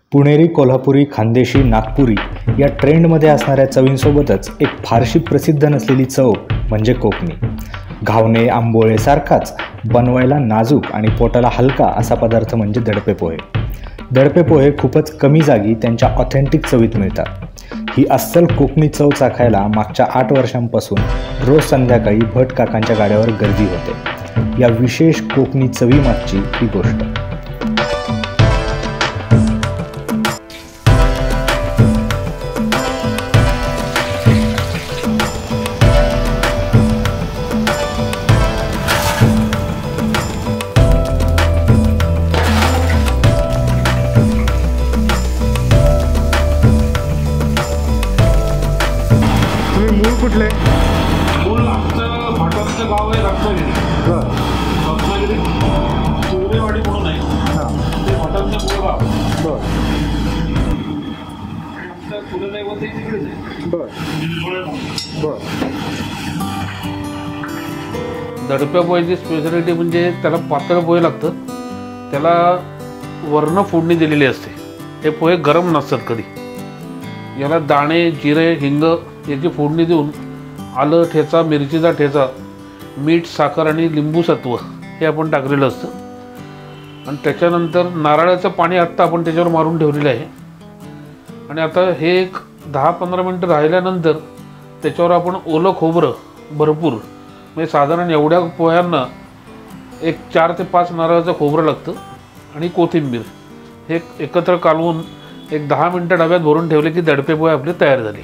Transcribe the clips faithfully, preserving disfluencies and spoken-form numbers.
पुणेरी, कोल्हापुरी, खानदेशी, नागपुरी या ट्रेंडमध्ये असणाऱ्या चवींसोबतच एक फारशी प्रसिद्ध नसलेली चव म्हणजे कोकणी. घावणे, आंबोळे सारखाच बनवायला नाजूक आणि पोटाला हलका असा पदार्थ म्हणजे दडपे पोहे. दडपे पोहे खूपच कमी जागी त्यांच्या ऑथेंटिक चवीत मिळतात. ही अस्सल कोकणी चव चाखायला मागच्या आठ वर्षांपासून रोज संध्याकाळी भट काकांच्या गाड्यावर गर्दी होते. या विशेष कोकणी चवीमागची ही गोष्ट. कुठले मूळ आमचं भाटाचं गाव आहे रत्नागिरी. रत्नागिरी चोरेवाडी म्हणून आहे. ते भाटाचं मूळ गाव. आमचं कुलदैवत तिकडेच आहे. दडप्या पोह्याची स्पेशालिटी म्हणजे त्याला पातळ पोहे लागतं. त्याला वर्ण फोडणी दिलेली असते. हे पोहे गरम नसतात कधी. याला दाणे, जिरे, हिंग याची फोडणी देऊन आलं, ठेचा, मिरचीचा ठेचा, मीठ, साखर आणि लिंबू सत्व हे आपण टाकलेलं असतं. आणि त्याच्यानंतर नारळाचं पाणी आत्ता आपण त्याच्यावर मारून ठेवलेलं आहे. आणि आता हे एक दहा पंधरा मिनटं राहिल्यानंतर त्याच्यावर आपण ओलं खोबरं भरपूर, म्हणजे साधारण एवढ्या पोह्यांना एक चार ते पाच नारळाचं खोबरं लागतं आणि कोथिंबीर हे एकत्र कालवून एक दहा मिनटं डब्यात भरून ठेवले की दडपे पोहे आपले तयार झाले.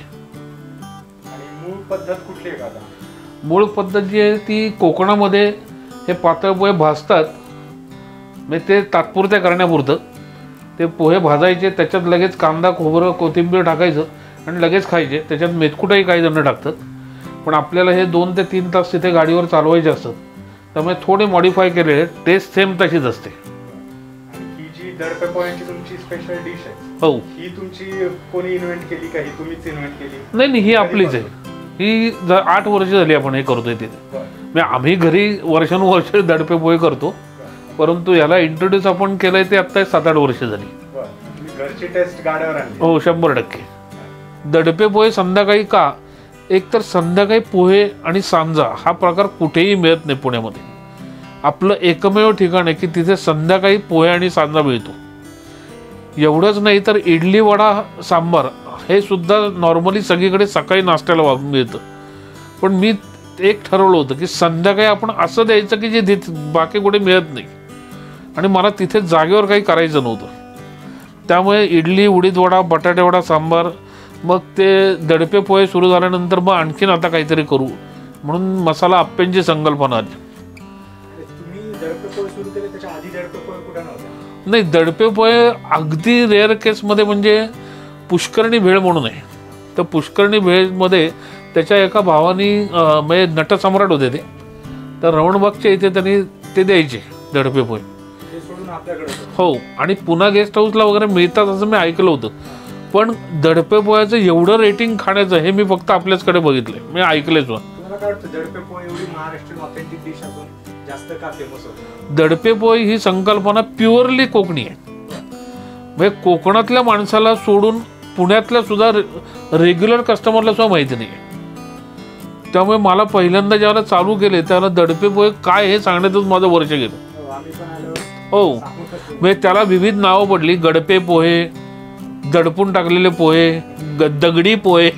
पद्धत कुठली आहे का? मूळ पद्धत जी आहे ती कोकणामध्ये हे पातळ पोहे भाजतात. म्हणजे ते तात्पुरत्या करण्यापुरतं ते पोहे भाजायचे, त्याच्यात लगेच कांदा, खोबरं, कोथिंबीर टाकायचं आणि लगेच खायचे. त्याच्यात मेथकुटाही काही जण टाकतात. पण आपल्याला हे दोन ते तीन तास तिथे गाडीवर चालवायचे असतात. त्यामुळे थोडे मॉडिफाय केलेले, टेस्ट सेम तशीच असते. ही जी दडपे पोह्यांची तुमची स्पेशल डिश आहे, हो, ही तुमची कोणी इन्व्हेंट केली का? ही तुम्हीच इन्व्हेंट केली? नाही नाही, ही आपलीच आहे. ही जर आठ वर्ष झाली आपण हे करतोय तिथे. म्हणजे आम्ही घरी वर्षानुवर्ष दडपे पोहे करतो, परंतु याला इंट्रोड्यूस आपण केलंय ते आत्ता सात आठ वर्ष झाली. घरची टेस्ट गाड्यावर आणली. हो, शंभर टक्के. दडपे पोहे संध्याकाळी का, एक तर संध्याकाळी पोहे आणि सांजा हा प्रकार कुठेही मिळत नाही पुण्यामध्ये. आपलं एकमेव ठिकाण आहे की तिथे संध्याकाळी पोहे आणि सांजा मिळतो. एवढंच नाही तर इडली, वडा, सांबार हे सुद्धा नॉर्मली सगळीकडे सकाळी नाश्त्याला वाप मिळतं. पण मी एक ठरवलं होतं की संध्याकाळी आपण असं द्यायचं की जे बाकी कुठे मिळत नाही. आणि मला तिथे जागेवर काही करायचं नव्हतं. त्यामुळे इडली, उडीद वडा, बटाटे वडा, सांबार, मग ते दडपे पोहे सुरू झाल्यानंतर मग आणखीन आता काहीतरी करू म्हणून मसाला आप्प्यांची संकल्पना आली. नाही, दडपे पोहे अगदी रेअर केसमध्ये म्हणजे पुष्करणी भेळ म्हणून आहे. तर पुष्करणी भेळमध्ये त्याच्या एका भावानी म्हणजे नटसम्राट होते ते, तर रवणबागच्या इथे त्यांनी ते द्यायचे दडपे पोहे. हो, आणि पुन्हा गेस्ट हाऊसला वगैरे मिळतात असं मी ऐकलं होतं. पण दडपे पोह्याचं एवढं रेटिंग खाण्याचं हे मी फक्त आपल्याचकडे बघितलंय, मी ऐकलंच. दडपे पोहे ही संकल्पना प्युअरली कोकणी आहे. म्हणजे कोकणातल्या माणसाला सोडून पुण्यातल्या सुद्धा रेग्युलर कस्टमरला सुद्धा माहिती नाही. त्यामुळे मला पहिल्यांदा ज्यावेळेला चालू केले त्यावेळेला दडपे पोहे काय हे सांगण्यातच माझं वर्ष गेलं. हो, म्हणजे त्याला विविध नावं पडली. गडपे पोहे, दडपून टाकलेले पोहे, दगडी पोहे.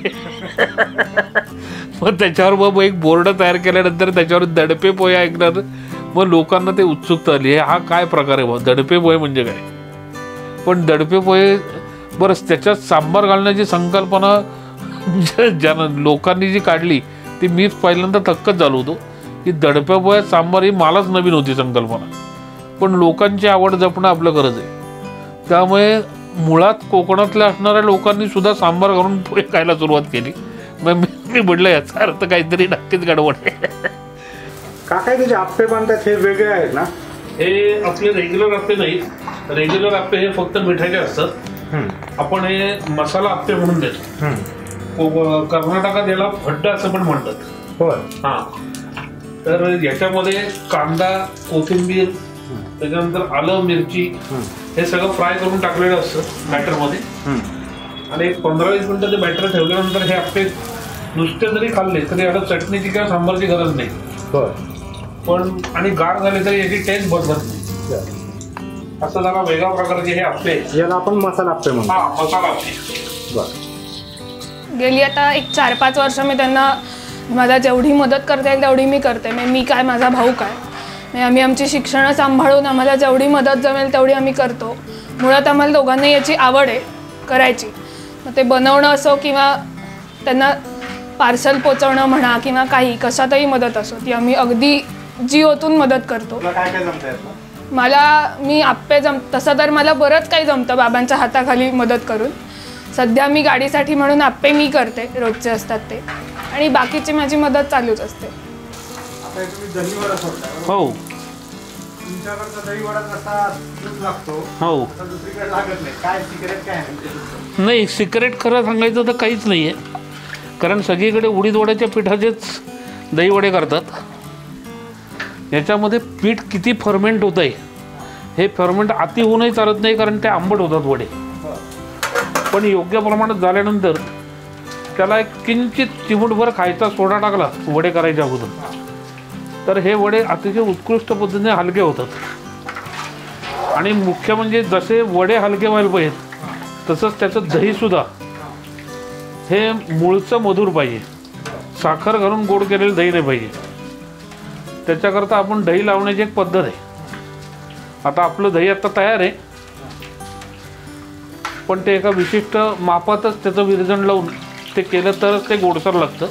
मग त्याच्यावर मग एक बोर्ड तयार केल्यानंतर त्याच्यावर दडपे पोहे ऐकणार. मग लोकांना ते उत्सुकता आली, हा काय प्रकार आहे बा, दडपे पोहे म्हणजे काय. पण दडपे पोहे बरंच त्याच्यात सांबार घालण्याची संकल्पना ज्यानं लोकांनी जी काढली ती मीच पहिल्यांदा थक्कच झालो होतो की दडप्या पोह्यात सांबार ही मलाच नवीन होती संकल्पना. पण लोकांची आवड जपणं आपलं गरज आहे. त्यामुळे मुळात कोकणातल्या असणाऱ्या लोकांनी सुद्धा सांबार घालून पोहे खायला सुरुवात केली. मग मी म्हटलं याचा अर्थ काहीतरी नक्कीच गडबड आहे. काका त्याचे आप्पे बांधतात हे वेगळे आहेत ना? हे आपले रेग्युलर आप्पे नाहीत. रेग्युलर आप्पे हे फक्त मिठाचे असतात. आपण हे मसाला आप्पे म्हणून देतो. कर्नाटकात याला फड्डा असं पण म्हणतात. हा, तर याच्यामध्ये कांदा, कोथिंबीर, त्याच्यानंतर आलं, मिरची हे सगळं फ्राय करून टाकलेलं असतं बॅटरमध्ये आणि एक पंधरा वीस मिनिटं ते बॅटर ठेवल्यानंतर हे आपले नुसते जरी खाल्ले तरी आता चटणीची किंवा सांबारची गरज नाही. पण आणि गार झाले तरी याची टेस्ट बदलत नाही. असं जरा वेगळ्या प्रकारचे हे आपले, याला आपण मसाला आपे म्हणतो. हा, मसाला आपे. गेली आता एक चार पाच वर्ष मी त्यांना मला जेवढी मदत करता येईल तेवढी मी करते. म्हणजे मी काय, माझा भाऊ काय, म्हणजे आम्ही आमची शिक्षणं सांभाळून आम्हाला जेवढी मदत जमेल तेवढी आम्ही करतो. मुळात आम्हाला दोघांना याची आवड आहे करायची. मग ते बनवणं असो किंवा त्यांना पार्सल पोचवणं म्हणा किंवा काही कशातही मदत असो ती आम्ही अगदी जीवातून मदत करतो. काय काय जमतंय? मला मी आप्पे जम तसं तर मला बरंच काही जमतं बाबांच्या हाताखाली मदत करून. सध्या मी गाडीसाठी म्हणून आप्पे मी करते, रोजचे असतात ते, आणि बाकीची माझी मदत चालूच असते. आता तुम्ही दहीवडा सोडता, हो तुमच्याकडचा दहीवडा कसा दूध लागतो हो तसा दुसरीकडे लागत नाही. काय सिक्रेट काय आहे? नाही, सिक्रेट खरं सांगायचं तर काहीच नाही आहे. कारण सगळीकडे उडीद वड्याच्या पिठाचेच दहीवडे करतात. याच्यामध्ये पीठ किती फर्मेंट होतं आहे हे फर्मेंट अति होऊनही चालत नाही, कारण ते आंबट होतात वडे. पण योग्य प्रमाणात झाल्यानंतर त्याला एक किंचित चिमूटभर खायचा सोडा टाकला वडे करायच्या अगोदर तर हे वडे अतिशय उत्कृष्ट पद्धतीने हलके होतात. आणि मुख्य म्हणजे जसे वडे हलके व्हायला पाहिजेत तसंच त्याचं दहीसुद्धा हे मूळचं मधुर पाहिजे. साखर घालून गोड केलेलं दही नाही पाहिजे. त्याच्याकरता आपण दही लावण्याची एक पद्धत आहे. आता आपलं दही आता तयार आहे, पण ते एका विशिष्ट मापातच त्याचं विरजण लावून ते केलं तरच ते गोडसर लागतं.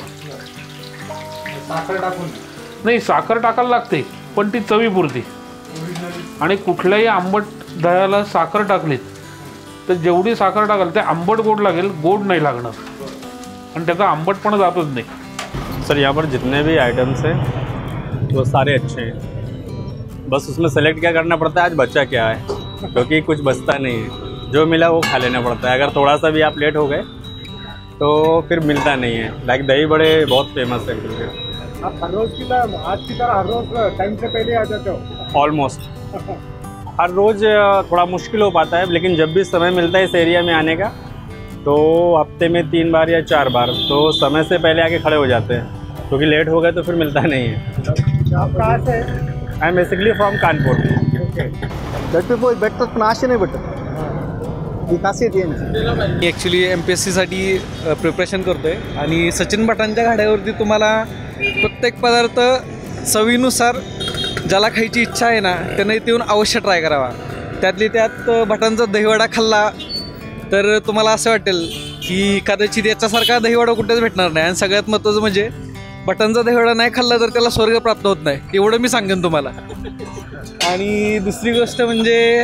साखर टाकून नाही, साखर टाकायला लागते पण ती चवीपुरती. आणि कुठल्याही आंबट दह्याला साखर टाकलीत तर जेवढी साखर टाकाल ते आंबट गोड लागेल, गोड नाही लागणार आणि त्याचा आंबटपणा जातच नाही. सर यहाँ पर जितने भी आइटम्स हैं वो सारे अच्छे हैं, बस उसमें सेलेक्ट क्या करना पड़ता है आज बचा क्या है, क्योंकि कुछ बचता नहीं है, जो मिला वो खा लेना पड़ता है. अगर थोड़ा सा भी आप लेट हो गए तो फिर मिलता नहीं है. लाइक दही बड़े बहुत फेमस है क्योंकि आप हर रोज की तरह आज की तरह हर रोज टाइम से पहले आ जाते हो? ऑलमोस्ट हर रोज़ थोड़ा मुश्किल हो पाता है, लेकिन जब भी समय मिलता है इस एरिया में आने का तो हफ्ते में तीन बार या चार बार तो समय से पहले आके खड़े हो जाते हैं, क्योंकि लेट हो गए तो फिर मिलता नहीं है. आप कहाँ से? I am basically from Kanpur. दडपे पोहे भेटतात पण असे नाही भेटत, ही खासियत आहे. मी ॲक्च्युली एम पी एस सीसाठी प्रिपरेशन करतो आहे आणि सचिन भटांच्या गाड्यावरती तुम्हाला प्रत्येक पदार्थ चवीनुसार ज्याला खायची इच्छा आहे ना त्यानं इथे येऊन अवश्य ट्राय करावा. त्यातली त्यात भटांचा दहीवडा खाल्ला तर तुम्हाला असं वाटेल की कदाचित याच्यासारखा दहीवडा कुठेच भेटणार नाही. आणि सगळ्यात महत्त्वाचं म्हणजे भटांचा दहीवडा नाही खाल्ला तर त्याला स्वर्ग प्राप्त होत नाही, एवढं मी सांगेन तुम्हाला. आणि दुसरी गोष्ट म्हणजे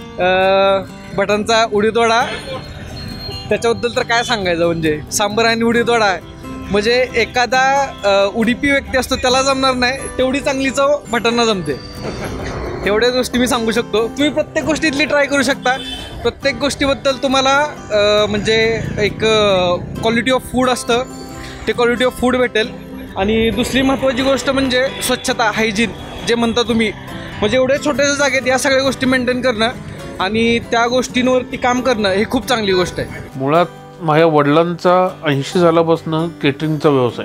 भटांचा उडीदवडा, त्याच्याबद्दल तर काय सांगायचं, म्हणजे सांबर आणि उडीदवडा म्हणजे एखादा उडीपी व्यक्ती असतो त्याला जमणार नाही तेवढी चांगली चव भटांना जमते. एवढ्या गोष्टी मी सांगू शकतो. तुम्ही प्रत्येक गोष्टीतली ट्राय करू शकता. प्रत्येक गोष्टीबद्दल तुम्हाला म्हणजे एक क्वालिटी ऑफ फूड असतं, ते क्वालिटी ऑफ फूड भेटेल. आणि दुसरी महत्त्वाची गोष्ट म्हणजे स्वच्छता, हायजीन जे म्हणता तुम्ही, म्हणजे एवढ्या छोट्याशा जागेत या सगळ्या गोष्टी मेंटेन करणं आणि त्या गोष्टींवरती काम करणं ही खूप चांगली गोष्ट आहे. मुळात माझ्या वडिलांचा ऐंशी सालापासून केटरिंगचा व्यवसाय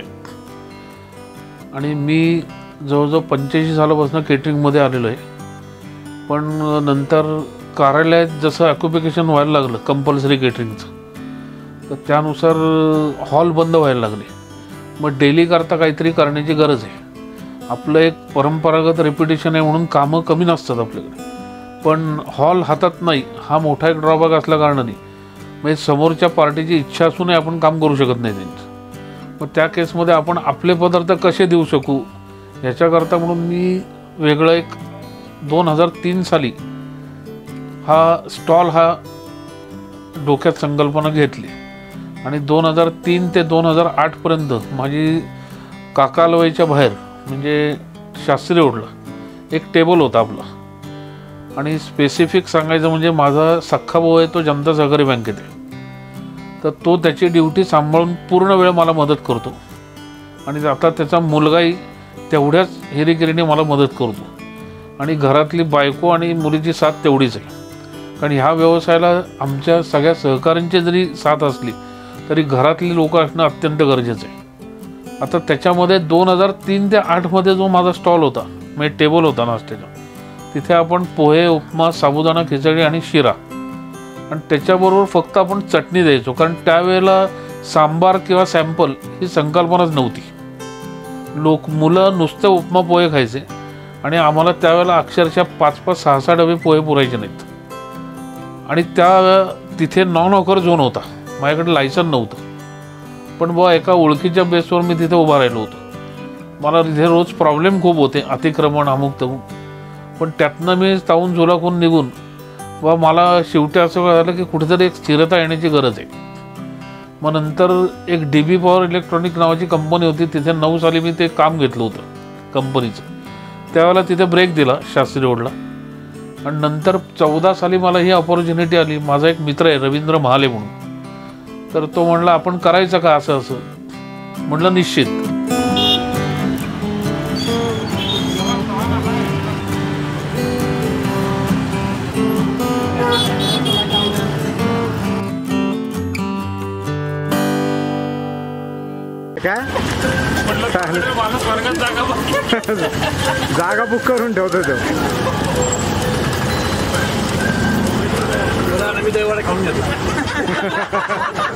आणि मी जवळजवळ पंच्याऐंशी सालापासून केटरिंगमध्ये आलेलो आहे. पण नंतर कार्यालयात जसं ऑक्युपेशन व्हायला लागलं कंपल्सरी केटरिंगचं, तर त्यानुसार हॉल बंद व्हायला लागले. मग डेली करता काहीतरी करण्याची गरज आहे. आपलं एक परंपरागत रेप्युटेशन आहे म्हणून कामं कमी नसतात आपल्याकडे, पण हॉल हातात नाही हा मोठा एक ड्रॉबॅक असल्या कारणाने म्हणजे समोरच्या पार्टीची इच्छा असूनही आपण काम करू शकत नाही त्यांचं. मग त्या केसमध्ये आपण आपले पदार्थ कसे देऊ शकू ह्याच्याकरता म्हणून मी वेगळं एक दोन हजार तीन साली हा स्टॉल हा डोक्यात संकल्पना घेतली आणि दोन हजार तीन ते दोन हजार आठपर्यंत माझी काकालवाईच्या बाहेर म्हणजे शास्त्री रोडला एक टेबल होता आपला. आणि स्पेसिफिक सांगायचं म्हणजे माझा सख्खा भाऊ आहे तो जनता सहकारी बँकेत आहे, तर तो त्याची ड्युटी सांभाळून पूर्ण वेळ मला मदत करतो. आणि आता त्याचा मुलगाही तेवढ्याच हेरीगिरीने मला मदत करतो. आणि घरातली बायको आणि मुलीची साथ तेवढीच आहे, कारण ह्या व्यवसायाला आमच्या सगळ्या सहकाऱ्यांची जरी साथ असली तरी घरातली लोक असणं अत्यंत गरजेचं आहे. आता त्याच्यामध्ये दोन हजार तीन ते आठमध्ये जो माझा स्टॉल होता म्हणजे टेबल होता नाश्त्याचा, तिथे आपण पोहे, उपमा, साबुदाणा खिचडी आणि शिरा आणि त्याच्याबरोबर फक्त आपण चटणी द्यायचो. कारण त्यावेळेला सांबार किंवा सॅम्पल ही संकल्पनाच नव्हती. लोक मुलं नुसतं उपमा पोहे खायचे आणि आम्हाला त्यावेळेला अक्षरशः पाच पाच सहा सहा डबे पोहे पुरायचे नाहीत. आणि त्या तिथे नॉन ऑकर झोन होता, माझ्याकडे लायसन नव्हतं, पण बुवा एका ओळखीच्या बेसवर मी तिथे उभा राहिलो होतो. मला तिथे रोज प्रॉब्लेम खूप होते, अतिक्रमण अमुक तमुक, पण त्यातनं मी तावून झुलाकून निघून व मला शेवटी असं झालं की कुठेतरी एक स्थिरता येण्याची गरज आहे. मग नंतर एक डी बी पॉवर इलेक्ट्रॉनिक नावाची कंपनी होती, तिथे नऊ साली मी ते काम घेतलं होतं कंपनीचं. त्यावेळेला तिथे ब्रेक दिला शास्त्री रोडला आणि नंतर चौदा साली मला ही ऑपॉर्च्युनिटी आली. माझा एक मित्र आहे रवींद्र महाले म्हणून, तर तो म्हणला आपण करायचं का असं असं. म्हटलं निश्चित. काय जागा बुक करून ठेवतो तो. मी दहीवडा खाऊन घेतो.